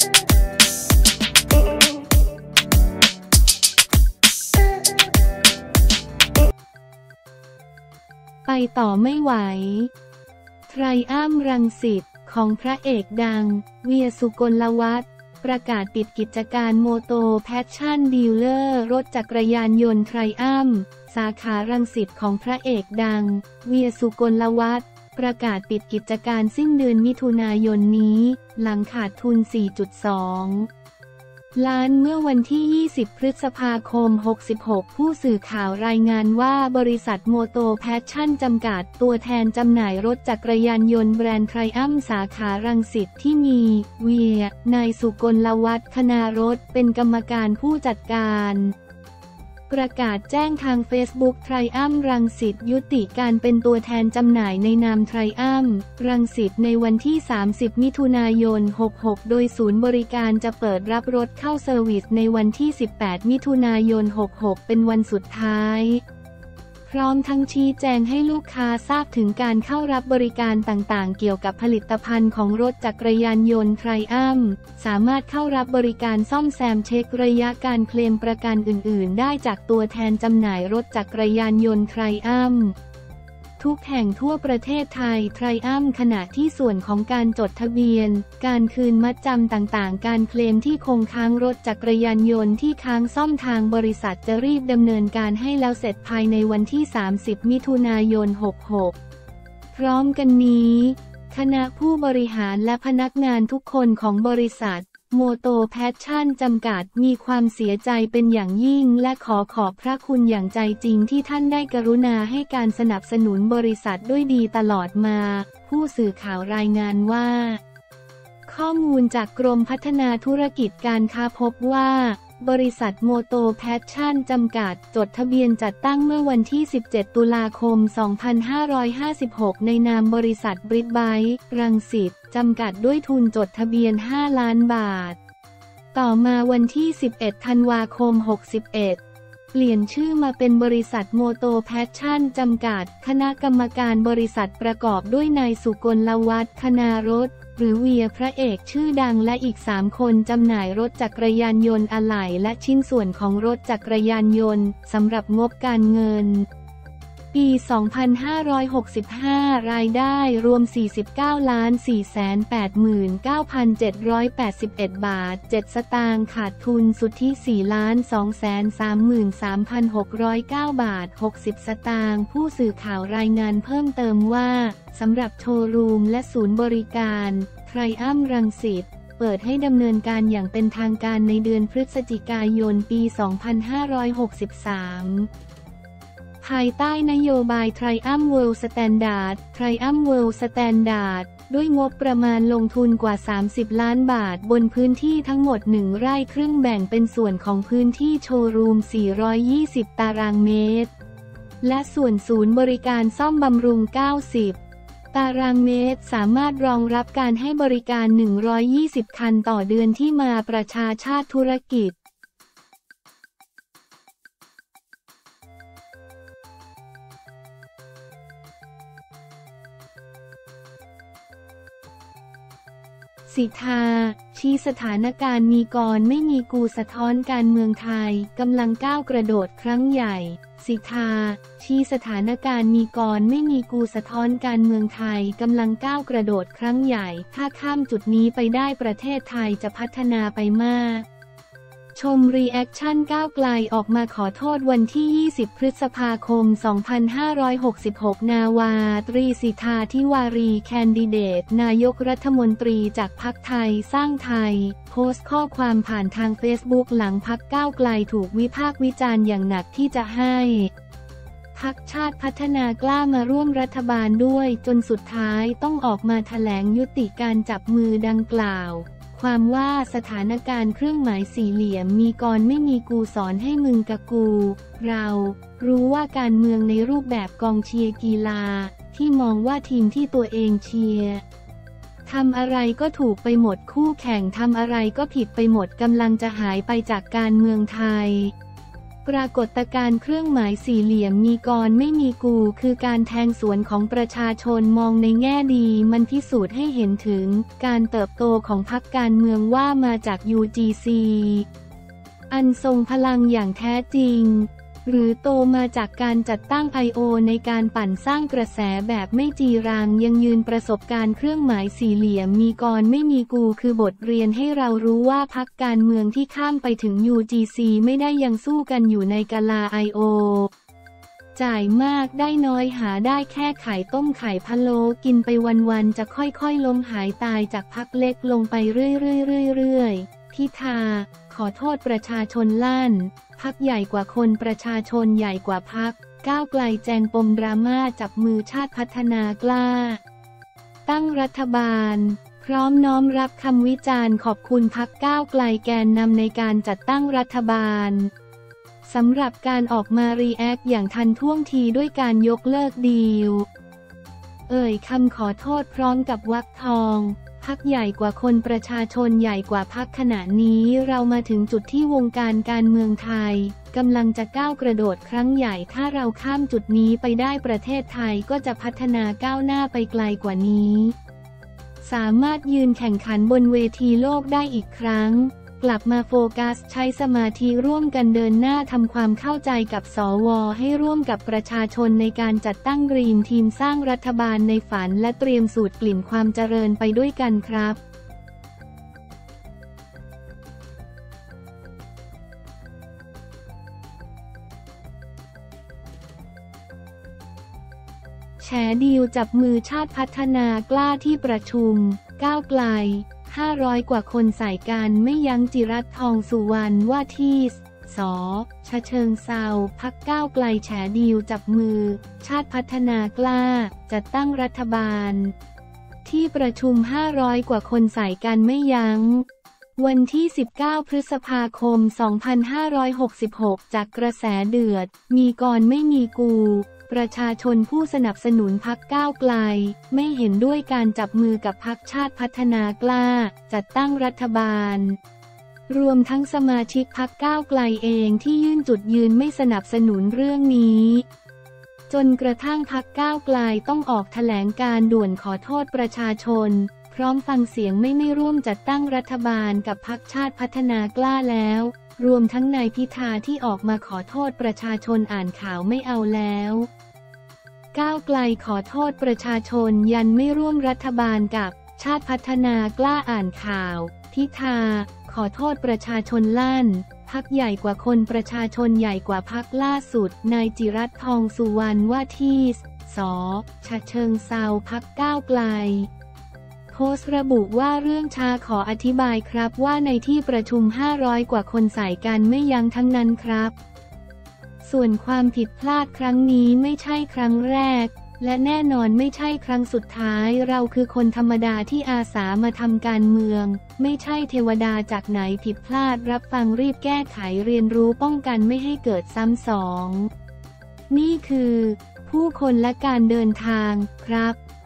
ไปต่อไม่ไหวไทรอัมรังสิตของพระเอกดังเวียร์ สุกลวัฒน์ประกาศปิดกิจการโมโตแพชชั่นดีลเลอร์รถจักรยานยนต์ไทรอัมสาขารังสิตของพระเอกดังเวียร์ สุกลวัฒน์ประกาศปิดกิจการสิ้นเดือนมิถุนายนนี้หลังขาดทุน 4.2 ล้านเมื่อวันที่ 20 พฤษภาคม 66 ผู้สื่อข่าวรายงานว่าบริษัทโมโตแพชชั่นจำกัดตัวแทนจำหน่ายรถจักรยานยนต์แบรนด์ไทรอัมสาขารังสิตที่มีเวียร์ นายสุกลวัฒน์ คณารสเป็นกรรมการผู้จัดการประกาศแจ้งทางเฟซบุ๊กไทรอัมรังสิตยุติการเป็นตัวแทนจำหน่ายในนามไทรอัมรังสิตในวันที่ 30 มิถุนายน 66 โดยศูนย์บริการจะเปิดรับรถเข้าเซอร์วิสในวันที่ 18 มิถุนายน 66 เป็นวันสุดท้ายพร้อมทั้งชี้แจงให้ลูกค้าทราบถึงการเข้ารับบริการต่างๆเกี่ยวกับผลิตภัณฑ์ของรถจักรยานยนต์ไทรอัมสามารถเข้ารับบริการซ่อมแซมเช็คระยะการเคลมประกันอื่นๆได้จากตัวแทนจำหน่ายรถจักรยานยนต์ไทรอัมทุกแห่งทั่วประเทศไทยไทรอัมขณะที่ส่วนของการจดทะเบียนการคืนมัดจำต่างๆการเคลมที่คงค้างรถจักรยานยนต์ที่ค้างซ่อมทางบริษัทจะรีบดำเนินการให้แล้วเสร็จภายในวันที่ 30 มิถุนายน 66 พร้อมกันนี้คณะผู้บริหารและพนักงานทุกคนของบริษัทโมโตแพชชั่นจำกัดมีความเสียใจเป็นอย่างยิ่งและขอบพระคุณอย่างใจจริงที่ท่านได้กรุณาให้การสนับสนุนบริษัทด้วยดีตลอดมาผู้สื่อข่าวรายงานว่าข้อมูลจากกรมพัฒนาธุรกิจการค้าพบว่าบริษัทโมโตแพชชั่นจำกัดจดทะเบียนจัดตั้งเมื่อวันที่ 17 ตุลาคม 2556 ในนามบริษัทบริดไบค์รังสิตจำกัดด้วยทุนจดทะเบียน 5 ล้านบาทต่อมาวันที่ 11 ธันวาคม 61 เปลี่ยนชื่อมาเป็นบริษัทโมโตแพชชั่นจำกัดคณะกรรมการบริษัทประกอบด้วยนายสุกลวัฒน์ คณารสหรือเวียพระเอกชื่อดังและอีก 3 คนจำหน่ายรถจักรยานยนต์อะไหล่และชิ้นส่วนของรถจักรยานยนต์สำหรับงบการเงินปี 2565 รายได้รวม 49,489,781 บาท 7 สตางค์ขาดทุนสุทธิ 4,233,609 บาท 60 สตางค์ผู้สื่อข่าวรายงานเพิ่มเติมว่าสำหรับโชว์รูมและศูนย์บริการไทรอัมรังสิตเปิดให้ดำเนินการอย่างเป็นทางการในเดือนพฤศจิกายนปี 2563ภายใต้นโยบายไทรอัมเวิลด์สแตนดาร์ดไทรอัมเวิลด์สแตนดาร์ดด้วยงบประมาณลงทุนกว่า 30 ล้านบาทบนพื้นที่ทั้งหมด 1 ไร่ครึ่งแบ่งเป็นส่วนของพื้นที่โชว์รูม 420 ตารางเมตรและส่วนศูนย์บริการซ่อมบำรุง 90 ตารางเมตรสามารถรองรับการให้บริการ 120 คันต่อเดือนที่มาประชาชาติธุรกิจสิทธาชี้สถานการณ์มีกรไม่มีกูสะท้อนการเมืองไทยกำลังก้าวกระโดดครั้งใหญ่สิทธาชี้สถานการณ์มีกรไม่มีกูสะท้อนการเมืองไทยกำลังก้าวกระโดดครั้งใหญ่ถ้าข้ามจุดนี้ไปได้ประเทศไทยจะพัฒนาไปมากชมรีแอคชั่นก้าวไกลออกมาขอโทษวันที่ 20 พฤษภาคม 2566 นาวาตรีสิทธาธิวารีแคนดิเดตนายกรัฐมนตรีจากพรรคไทยสร้างไทยโพสต์ข้อความผ่านทางเฟซบุ๊กหลังพรรคก้าวไกลถูกวิพากษ์วิจารณ์อย่างหนักที่จะให้พรรคชาติพัฒนากล้ามาร่วมรัฐบาลด้วยจนสุดท้ายต้องออกมาแถลงยุติการจับมือดังกล่าวความว่าสถานการณ์เครื่องหมายสี่เหลี่ยมมีกรไม่มีกูสอนให้มึงกับกูเรารู้ว่าการเมืองในรูปแบบกองเชียร์กีฬาที่มองว่าทีมที่ตัวเองเชียร์ทำอะไรก็ถูกไปหมดคู่แข่งทำอะไรก็ผิดไปหมดกำลังจะหายไปจากการเมืองไทยปรากฏการณ์เครื่องหมายสี่เหลี่ยมมีกรไม่มีกูคือการแทงสวนของประชาชนมองในแง่ดีมันพิสูจน์ให้เห็นถึงการเติบโตของพรรคการเมืองว่ามาจาก UGC อันทรงพลังอย่างแท้จริงหรือโตมาจากการจัดตั้ง I.O. ในการปั่นสร้างกระแสแบบไม่จีรังยังยืนประสบการณ์เครื่องหมายสี่เหลี่ยมมีกรไม่มีกูคือบทเรียนให้เรารู้ว่าพรรคการเมืองที่ข้ามไปถึง UGC ไม่ได้ยังสู้กันอยู่ในกาลา I.O. จ่ายมากได้น้อยหาได้แค่ไข่ต้มไข่พะโล้กินไปวันๆจะค่อยๆล้มหายตายจากพรรคเล็กลงไปเรื่อยๆพิธาขอโทษประชาชนลั่นพรรคใหญ่กว่าคนประชาชนใหญ่กว่าพรรคก้าวไกลแจงปมดราม่าจับมือชาติพัฒนากล้าตั้งรัฐบาลพร้อมน้อมรับคำวิจารณ์ขอบคุณพรรคก้าวไกลแกนนำในการจัดตั้งรัฐบาลสำหรับการออกมารีแอคอย่างทันท่วงทีด้วยการยกเลิกดีลคำขอโทษพร้อมกับวรรคทองพรรคใหญ่กว่าคนประชาชนใหญ่กว่าพรรคขณะนี้เรามาถึงจุดที่วงการการเมืองไทยกำลังจะก้าวกระโดดครั้งใหญ่ถ้าเราข้ามจุดนี้ไปได้ประเทศไทยก็จะพัฒนาก้าวหน้าไปไกลกว่านี้สามารถยืนแข่งขันบนเวทีโลกได้อีกครั้งกลับมาโฟกัสใช้สมาธิร่วมกันเดินหน้าทำความเข้าใจกับสว.ให้ร่วมกับประชาชนในการจัดตั้งดรีมทีมสร้างรัฐบาลในฝันและเตรียมสูตรกลิ่นความเจริญไปด้วยกันครับแฉดีลจับมือชาติพัฒนากล้าที่ประชุมก้าวไกล500 กว่าคนใส่กันไม่ยั้งจิรัตน์ทองสุวรรณว่าที่ส.ฉะเชิงเทราพรรคก้าวไกลแฉดีลจับมือชาติพัฒนากล้าจัดตั้งรัฐบาลที่ประชุม500 กว่าคนใส่กันไม่ยั้งวันที่19 พฤษภาคม 2566จากกระแสเดือดมีกรไม่มีกูประชาชนผู้สนับสนุนพรรคก้าวไกลไม่เห็นด้วยการจับมือกับพรรคชาติพัฒนากล้าจัดตั้งรัฐบาลรวมทั้งสมาชิกพรรคก้าวไกลเองที่ยื่นจุดยืนไม่สนับสนุนเรื่องนี้จนกระทั่งพรรคก้าวไกลต้องออกแถลงการด่วนขอโทษประชาชนพร้อมฟังเสียงไม่ร่วมจัดตั้งรัฐบาลกับพรรคชาติพัฒนากล้าแล้วรวมทั้งนายพิธาที่ออกมาขอโทษประชาชนอ่านข่าวไม่เอาแล้วก้าวไกลขอโทษประชาชนยันไม่ร่วมรัฐบาลกับชาติพัฒนากล้าอ่านข่าวพิธาขอโทษประชาชนลั่นพรรคใหญ่กว่าคนประชาชนใหญ่กว่าพรรคล่าสุดนายจิรัตน์ทองสุวรรณว่าที่ส.ฉะเชิงเทราพรรคก้าวไกลโพสต์ระบุว่าเรื่องช้าขออธิบายครับว่าในที่ประชุม500 กว่าคนใส่กันไม่ยั้งทั้งนั้นครับส่วนความผิดพลาดครั้งนี้ไม่ใช่ครั้งแรกและแน่นอนไม่ใช่ครั้งสุดท้ายเราคือคนธรรมดาที่อาสามาทำการเมืองไม่ใช่เทวดาจากไหนผิดพลาดรับฟังรีบแก้ไขเรียนรู้ป้องกันไม่ให้เกิดซ้ำสองนี่คือผู้คนและการเดินทางครับ